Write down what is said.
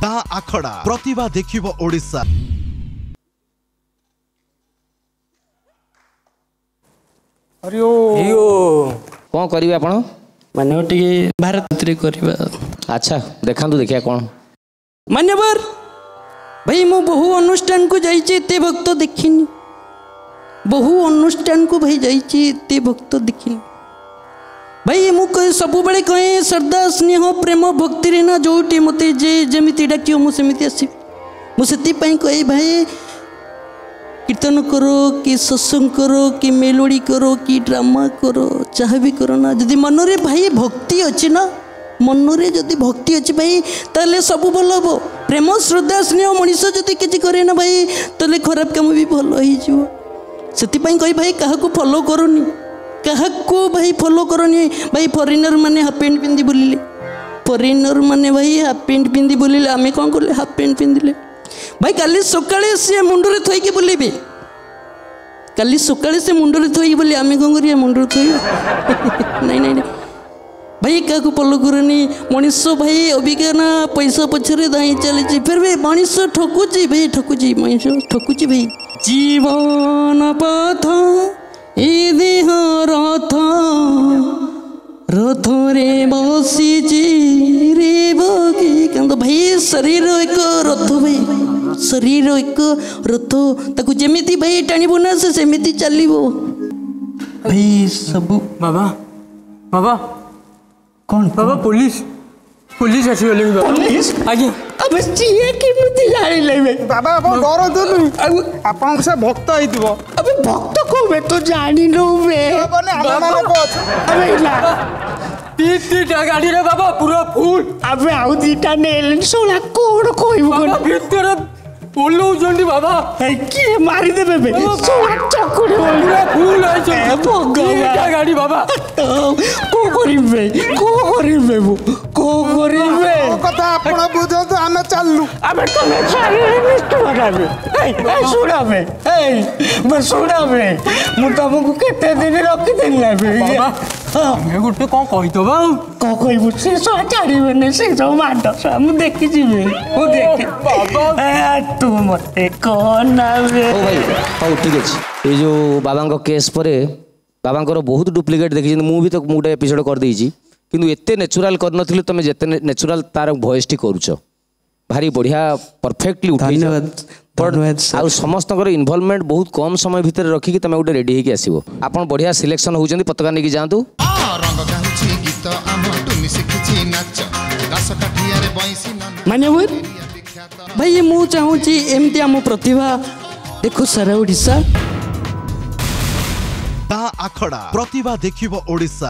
ता आखड़ा प्रतिभा देखिबो ओडिशा। अरे कौन करिवे आपण मान्यवर टिके भारत रे करबा। अच्छा देखांतु देखिया कौन मान्यवर भाई मो बहु अनुष्ठान को जाइए एते भक्त देखिनी। बहु अनुष्ठान को भाई जाइए एते भक्त देखिनी। भाई मु सब बड़े कहे श्रद्धा स्नेह प्रेम भक्ति रे ना जोटी मते जे जेमिति डाकियो मु सेमिति आसी। मु सेति पई कहे भाई कीर्तन करो कि सत्संग करो कि मेलोडी करो कि ड्रामा करो चाहे भी करो ना जदि मन रे भाई भक्ति अच्छी ना मनरे जदि भक्ति अच्छी भाई ताले सब भल हम। प्रेम श्रद्धा स्नेह मनीष जदि किसी करे ना भाई ताले खराब काम भी भल हो। से भाई क्या फॉलो करनी क्या भाई फॉलो करनी भाई। फॉरेनर माने हाफ पैंट पिंधि बुलिले फॉरेनर माने भाई हाफ पैंट पिंधि बुलिले आमे कौन कले हाफ पैंट पिंधिले भाई। काली सकाळे से मुंडरे थोइकी बुलिबे काली सकाळे से मुंडरे थोइकी बुली आमे कौन करिया मुंडरे थोइ नहीं नहीं भाई क्या फॉलो करनी मनीष भाई अबिका ना पैसा पछरे दाई चली फिर भी मनीष ठकुची भाई ठकुची मनीष ठकुची भाई। जीवन पथ ए देह रथ रथ रे बसी रे बगी कहते भाई शरीर एक रथ भाई शरीर एक रथ ताकू जेमिति भाई टाणीबो ना से सेमिति चलिबो भाई सब। बाबा बाबा कौन बाबा पुलिस पुलिस आसी गले बाबा पुलिस आगे अब चिए केमिति जानि लेबे बाबा आपण डर दनु आपण से भक्त आइतबो। अबे भक्त को बे तो जानि नो बे माने हमरा को अबे ला तीटा गाड़ी रे बाबा पूरा फुल। अबे आउ दीटा नेल सोला कोड कोइबो बाबा भीतर बोलो जंडी बाबा के मारी देबे बे सोला चकुड़ी पूरा फुल है ए भगवान तीटा गाड़ी बाबा को करिबे वो को करिबे कथा आपण बुझो आमे चललु अबे तमे सारे निष्ठ लगाबे ए सुनाबे ए मैं सुनाबे मु तुमको केते दिन रखि देला बे बाबा मैं गुटे कोन कहि दबा को कहिबो से सो चाड़ीबे ने से जो मांड हम देखि जिबे ओ देख बाबा ए तू मते कोन आबे ओ भाई हाउ ठीक अछि। ए जो बाबांको केस परे बाबांकर बहुत डुप्लिकेट देखि मु भी तो मुटे एपिसोड कर देइछि किंतु एते नेचुरल कर नथिले तमे जेते नेचुरल तार वॉइस टी करूछ भारी बढ़िया परफेक्टली उठै। धन्यवाद आ समस्त इन्वॉल्वमेंट बहुत कम समय भितर रखी तमे उटे रेडी हेकि आसीबो। आपण बढ़िया सिलेक्शन होउछन्ती पताका नेकि जांतु रंग गाहुची गीत आम टुनी सिखिची नाच दास काठिया रे बैसी मान्यवर भाई मु चाहूची एमती आम प्रतिभा देखो सारा ओडिशा ता आखड़ा प्रतिभा देखिबो ओडिशा।